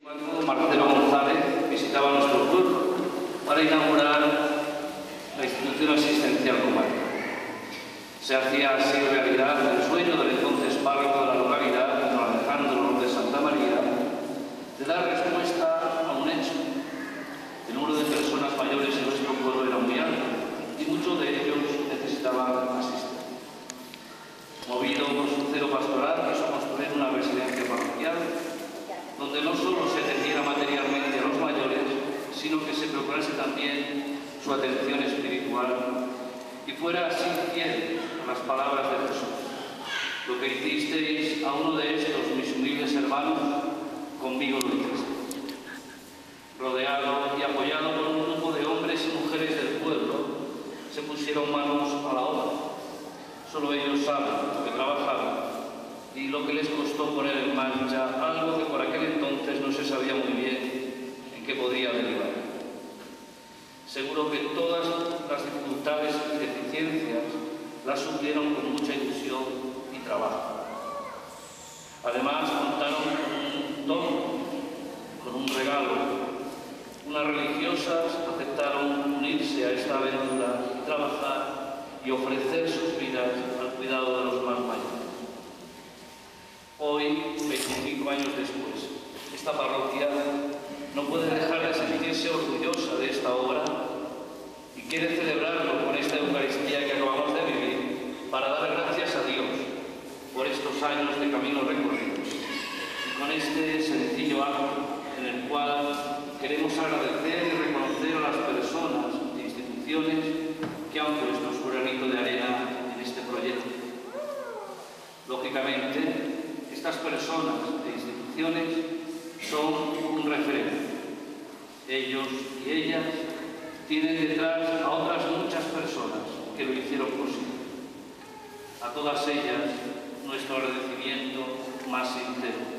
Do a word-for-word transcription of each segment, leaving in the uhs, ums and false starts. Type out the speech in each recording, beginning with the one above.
Marcelo González visitaba nuestro pueblo para inaugurar la institución asistencial comarcal. Se hacía así realidad el sueño del entonces párroco de la localidad, don Alejandro de Santa María, de dar respuesta a un hecho. El número de personas mayores en nuestro pueblo era muy alto y muchos de ellos necesitaban asistencia. Movido por su celo pastoral, quiso construir una residencia parroquial donde no solo se atendiera materialmente a los mayores, sino que se procurase también su atención espiritual y fuera así fiel a las palabras de Jesús. Lo que hicisteis a uno de estos, mis humildes hermanos, conmigo lo hicisteis. Rodeado y apoyado por un grupo de hombres y mujeres del pueblo, se pusieron manos a la obra. Solo ellos saben lo que trabajaron y lo que les costó poner en marcha algo que por aquel entonces no se sabía muy bien en qué podía derivar. Seguro que todas las dificultades y deficiencias las suplieron con mucha ilusión y trabajo. Además, contaron con un don, con un regalo. Unas religiosas aceptaron unirse a esta aventura y trabajar y ofrecer sus vidas al cuidado de los más mayores. Hoy, veinticinco años después, esta parroquia no puede dejar de sentirse orgullosa de esta obra y quiere celebrarlo con esta Eucaristía que acabamos de vivir para dar gracias a Dios por estos años de camino recorridos y con este sencillo acto en el cual queremos agradecer y reconocer a las personas e instituciones que han puesto su granito de arena en este proyecto. Lógicamente, estas personas e instituciones son un referente. Ellos y ellas tienen detrás a otras muchas personas que lo hicieron posible. A todas ellas, nuestro agradecimiento más sincero.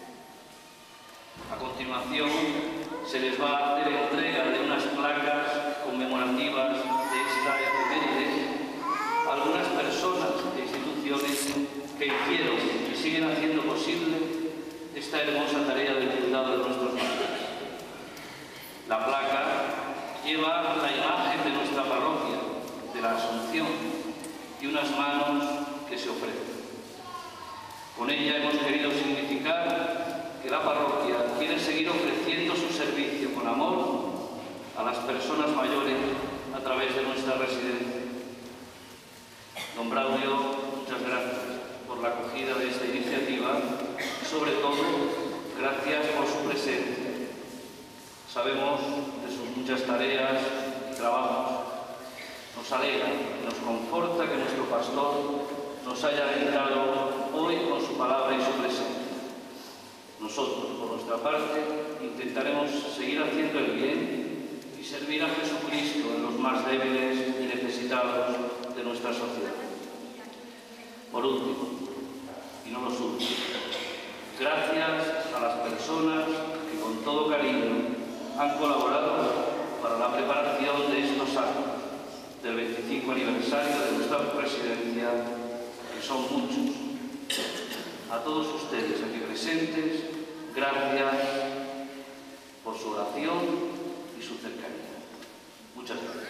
A continuación, se les va a hacer entrega de unas placas conmemorativas de esta efeméride a algunas personas e instituciones que hicieron y siguen haciendo posible esta hermosa tarea del cuidado de nuestros mayores. La placa lleva la imagen de nuestra parroquia, de la Asunción, y unas manos que se ofrecen. Con ella hemos querido significar que la parroquia quiere seguir ofreciendo su servicio con amor a las personas mayores a través de nuestra residencia. Don Braulio, muchas gracias por la acogida de esta iniciativa y, sobre todo, gracias por su presencia. Sabemos de sus muchas tareas y trabajos. Nos alegra y nos conforta que nuestro pastor nos haya alentado hoy con su palabra y su presencia. Nosotros, por nuestra parte, intentaremos seguir haciendo el bien y servir a Jesucristo en los más débiles y necesitados de nuestra sociedad. Por último, y no los últimos, gracias a las personas que con todo cariño han colaborado para la preparación de estos actos del veinticinco aniversario de nuestra presidencia, que son muchos. A todos ustedes aquí presentes, gracias por su oración y su cercanía. Muchas gracias.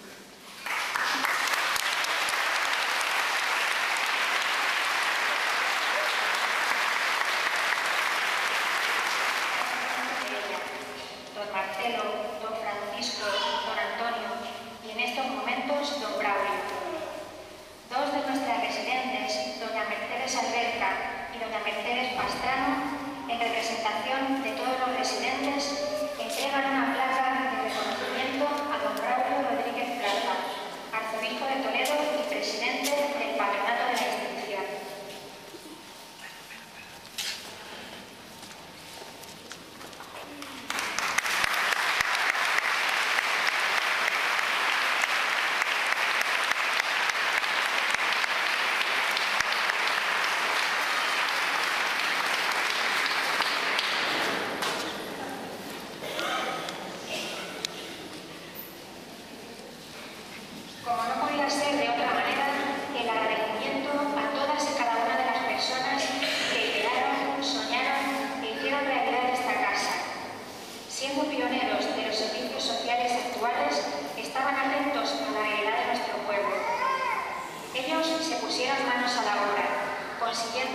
Don Marcelo, don Francisco, don Antonio y en estos momentos don Braulio. Dos de nuestras residentes, doña Mercedes Alberca y doña Mercedes Pastrano, en representación de todos los residentes, entregan una placa de reconocimiento a don Braulio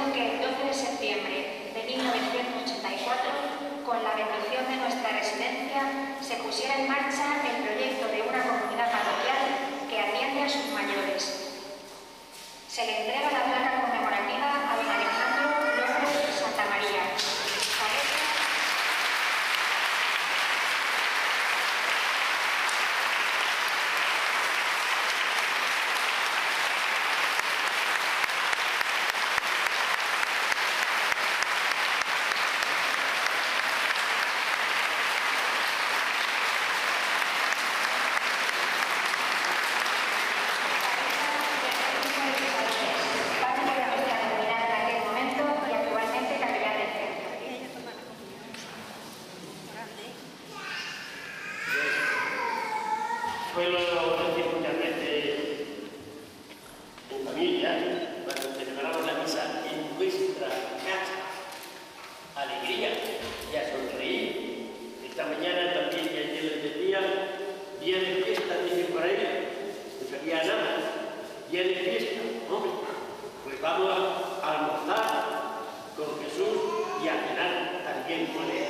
sido que el doce de septiembre de mil novecientos ochenta y cuatro, con la bendición de nuestra residencia, se pusiera en marcha el proyecto de una comunidad parroquial que atiende a sus mayores. Se le entrega la placa conmemorativa a don Alejandro López Santa María. Suelo decir muchas veces en familia, cuando celebramos la misa en nuestra casa, alegría y a sonreír. Esta mañana también, que ayer les decía, día de fiesta, dicen por ahí, no sabía nada, día de fiesta, hombre, pues vamos a almorzar con Jesús y a cenar también con él.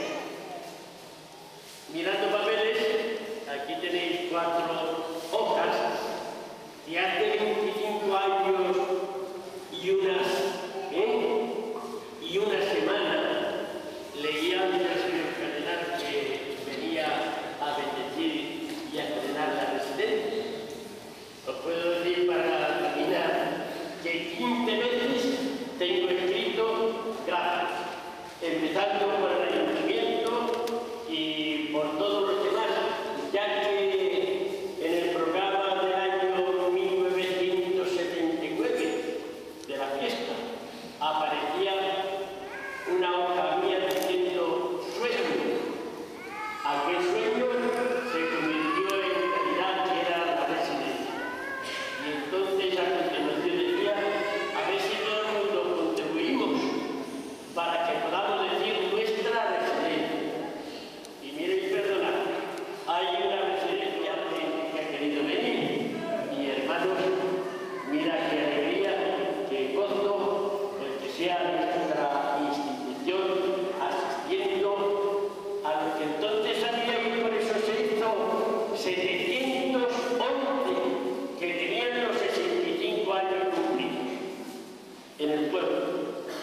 Mirando papeles, aquí tenéis cuatro hojas que hace veinticinco años y unas, ¿eh? y una semana leía al señor cardenal que venía a bendecir y a ordenar la residencia. Os puedo decir para terminar que quince veces tengo escrito gracias, empezando por el ayuntamiento y por todos los demás, ya que en el programa del año mil novecientos setenta y nueve de la fiesta aparecía una hoja mía diciendo sueño. Aquel sueño se convirtió en realidad, que era la residencia. Y entonces a continuación decía, a ver si todo el mundo contribuimos para que podamos decir nuestra residencia. Y miren, perdonad, hay una residencia que ha querido venir, y hermanos, mira qué alegría, qué gozo, el que sea nuestra institución asistiendo a lo que entonces había, y por eso se hizo setecientos once que tenían los sesenta y cinco años cumplidos en el pueblo.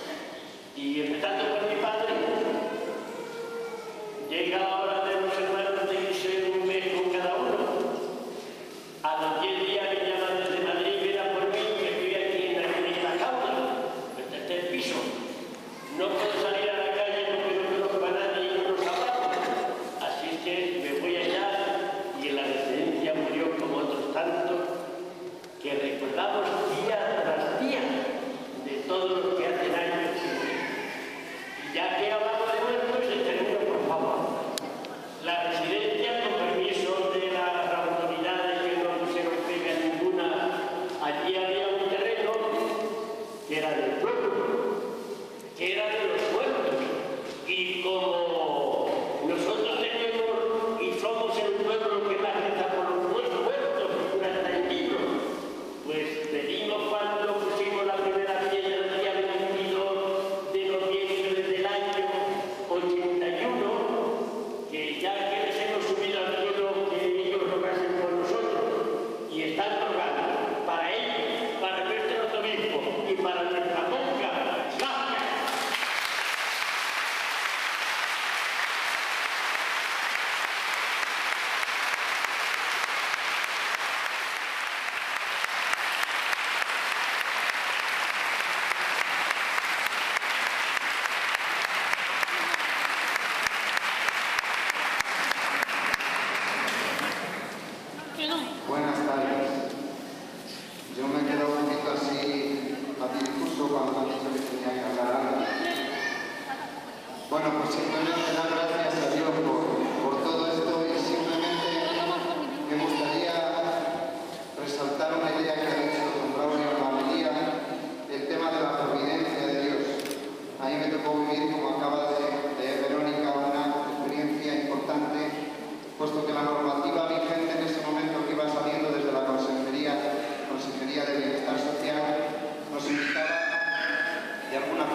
Y empezando por mi padre, llega la hora de los hermanos de irse un mes con cada uno. A los diez días me llaman desde Madrid, vienen por mí, que estoy aquí en la Avenida Cauda, en el tercer piso. No puedo salir a la calle porque no conozco a nadie y no nos hablamos. Así es que me voy allá, y en la residencia murió como otros tantos que recordamos día tras día de todos los que hacen años. Y ya que hablamos de muertos, se termina, por favor. La residencia, con permiso de las autoridades, que no se nos pega ninguna, allí había un terreno que era del pueblo, que era de los muertos. Y como nosotros tenemos y somos el pueblo que más reza por los muertos, muertos, hasta en libros, pues pedimos cuando pusimos la primera piedra el día veintidós de noviembre del año ochenta y uno, que ya que les hemos subido al cielo, que ellos lo hacen por nosotros, y están rogando para ellos, para nuestro arzobispo y para nuestra monja. ¡Gracias! Buenas tardes. Yo me he quedado un poquito así a mi discurso cuando me han dicho que tenía que hablar algo. Bueno, pues simplemente dar gracias a Dios por, por todo esto, y simplemente me gustaría resaltar una idea que ha dicho don Braulio en la homilía, el tema de la providencia de Dios. A mí me tocó vivir, como acaba de leer Verónica, una experiencia importante, puesto que la normativa vigente en ese momento que iba saliendo desde la Consejería, Consejería de Bienestar Social, nos invitaba de alguna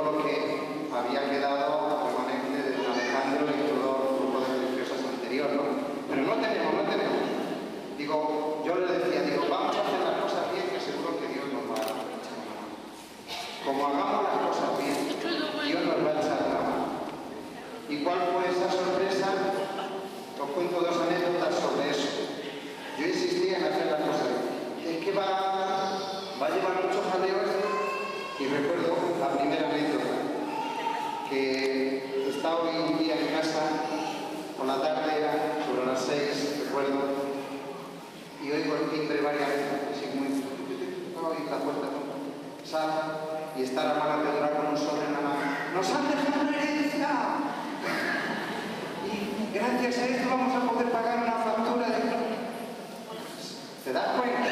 todo lo que había quedado remanente de Alejandro y todo el grupo de religiosas anterior, ¿no? Pero no tenemos, no tenemos. Digo, yo le decía, digo, vamos a hacer las cosas bien, que seguro que Dios nos va a echar una mano. Como hagamos las cosas bien, Dios nos va a echar la mano. ¿Y cuál fue esa sorpresa? Os cuento dos anécdotas sobre eso. Yo insistía en hacer las cosas bien. Es que va, va a llevar muchos jaleos. Y recuerdo la primera anécdota, que estaba hoy un día en casa, por la tarde era sobre las seis, recuerdo, y oigo el timbre varias veces, así muy... no, y la puerta sale, y está la hermana Pedra con un sobre en la mano. ¡Nos han dejado una herencia! Y gracias a esto vamos a poder pagar una factura de... ¿Te das cuenta?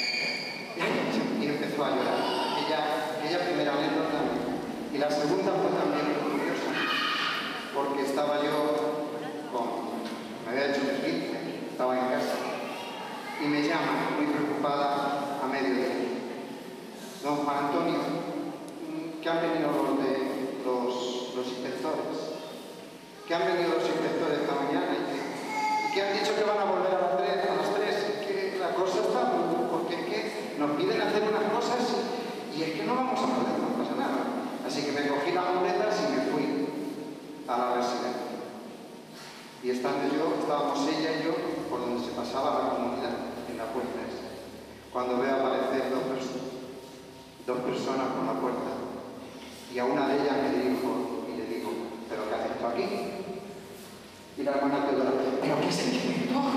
Y empezó a llorar. Aquella, aquella primera anécdota. Y la segunda fue también muy curiosa, porque estaba yo con... me había hecho un quince, estaba en casa, y me llama, muy preocupada, a mediodía. Don Juan Antonio, que han venido los, de, los, los inspectores, que han venido los inspectores esta mañana y que, y que han dicho que van a volver a las tres, a las tres, y que la cosa está muy... porque es que nos piden hacer unas cosas y, y es que no vamos a poder, no pasa nada. Así que me cogí las muletas y me fui a la residencia. Y estando yo, estábamos ella y yo por donde se pasaba la comunidad, en la puerta esa. Cuando veo aparecer dos, pers dos personas por la puerta, y a una de ellas me dirijo y le digo, ¿pero qué haces tú aquí? Y la hermana Teodora, ¿pero qué es el inspector?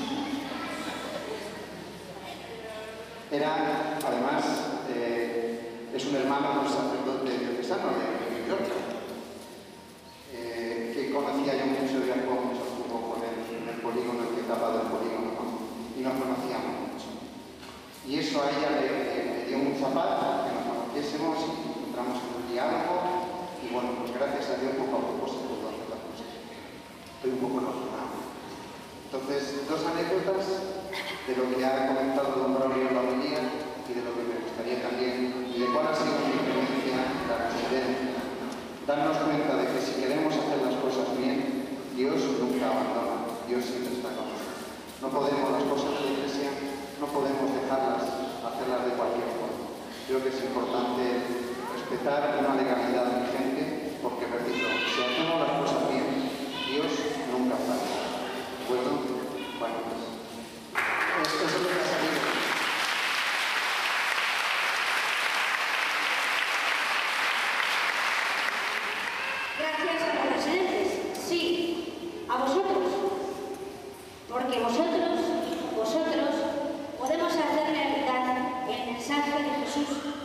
Era, además, eh, es un hermano del sacerdote diocesano de New York, eh, que conocía yo mucho de algo, mucho estuvo con él en el polígono, el que estaba del polígono, ¿no? Y nos conocíamos mucho. Y eso a ella le, le, le dio mucha paz, que nos conociésemos y entramos en un diálogo, y bueno, pues gracias a Dios poco a poco se pudo hacer las cosas. Estoy un poco emocionado. Entonces, dos anécdotas de lo que ha comentado don Braulio en la homilía y de lo que me gustaría también, y de cuál ha sido mi experiencia en la residencia. Darnos cuenta de que si queremos hacer las cosas bien, Dios nunca abandona, Dios siempre está con nosotros. No podemos, las cosas de la Iglesia, no podemos dejarlas, hacerlas de cualquier forma. Creo que es importante respetar una legalidad vigente, porque, repito, si hacemos las cosas bien, Dios nunca falla. Bueno, bueno, pues eso es lo que ha salido. Gracias a los residentes, sí, a vosotros, porque vosotros, vosotros, podemos hacer realidad el mensaje de Jesús